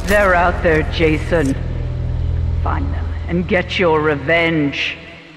They're out there, Jason. Find them and get your revenge.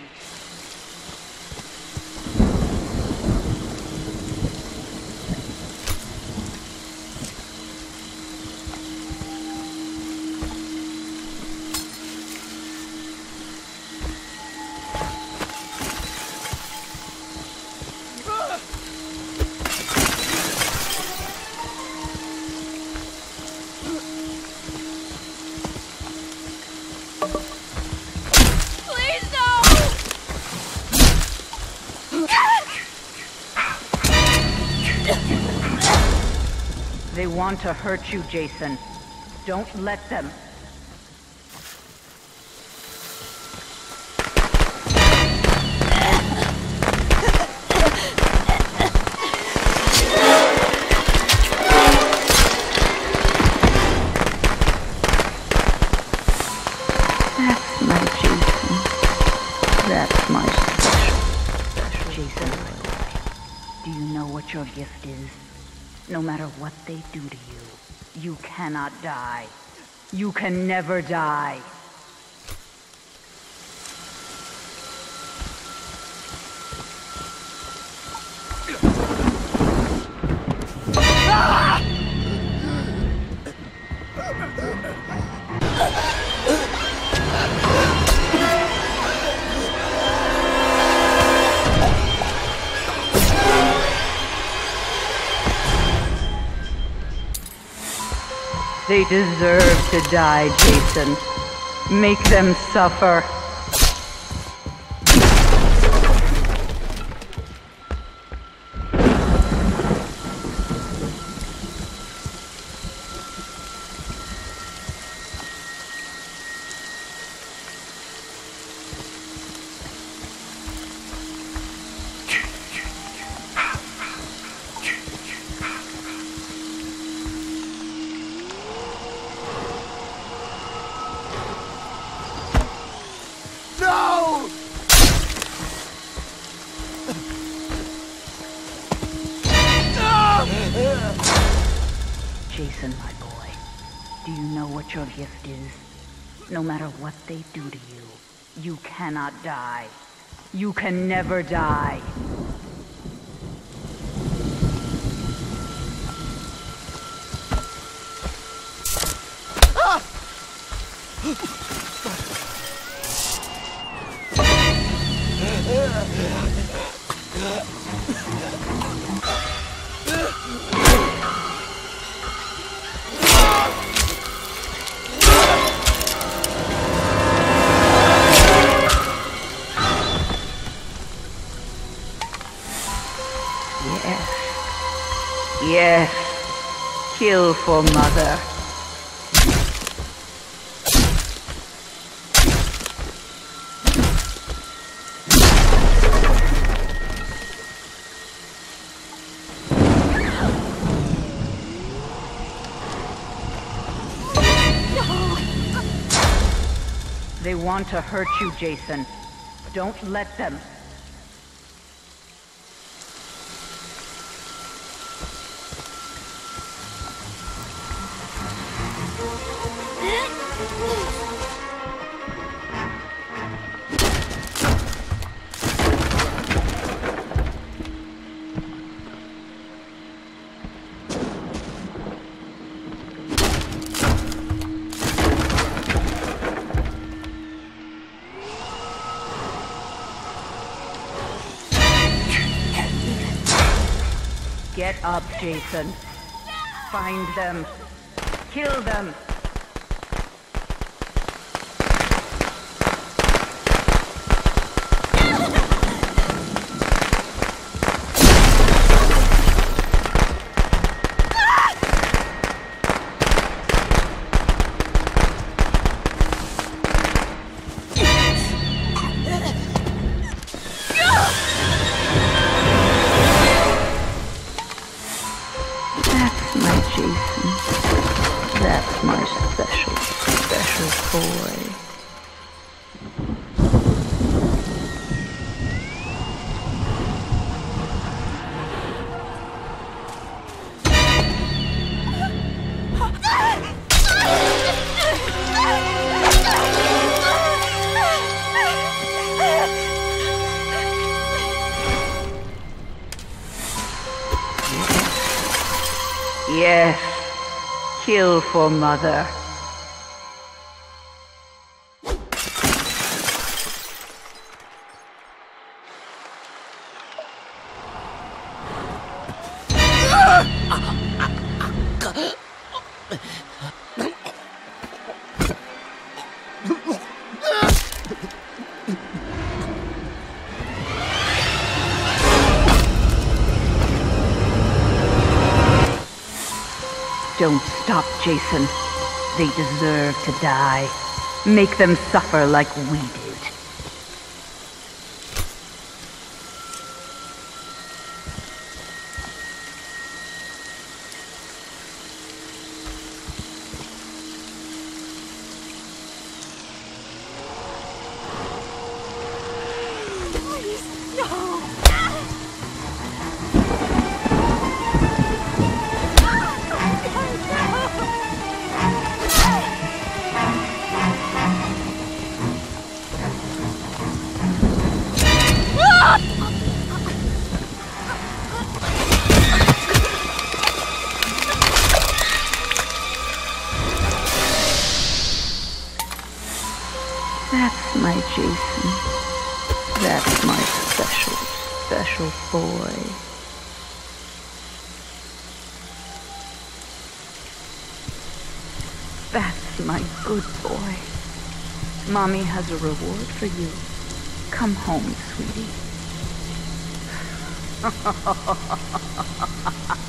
They want to hurt you, Jason. Don't let them. That's my Jason. That's my special Jason. Do you know what your gift is? No matter what they do to you, you cannot die. You can never die. They deserve to die, Jason. Make them suffer. Jason, my boy, do you know what your gift is? No matter what they do to you, you cannot die. You can never die. Yes, kill for Mother. They want to hurt you, Jason. Don't let them. Get up, Jason. Find them. Kill them. That's my Yes, kill for Mother. Don't stop, Jason. They deserve to die. Make them suffer like we did. That's my Jason. That's my special, special boy. That's my good boy. Mommy has a reward for you. Come home, sweetie.